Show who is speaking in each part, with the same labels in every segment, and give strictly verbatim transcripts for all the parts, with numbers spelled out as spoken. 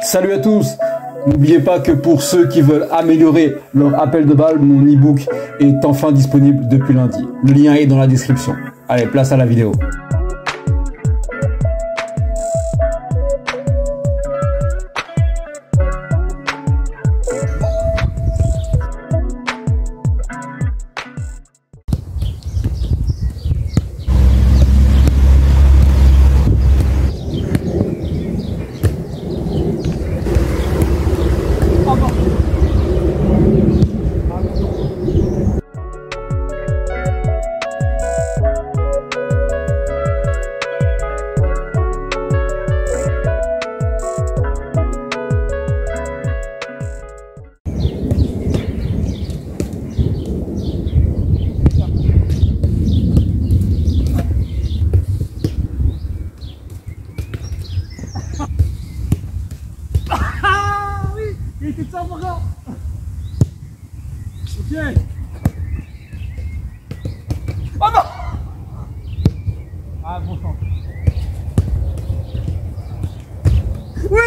Speaker 1: Salut à tous! N'oubliez pas que pour ceux qui veulent améliorer leur appel de balle, mon e-book est enfin disponible depuis lundi. Le lien est dans la description. Allez, place à la vidéo.
Speaker 2: Il était ça encore. Ok. Oh non. Ah bon sang. Oui.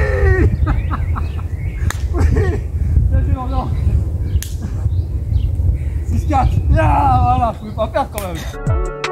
Speaker 2: Oui. Bien joué l'ambiance. six quatre. Ah voilà, je pouvais pas perdre quand même.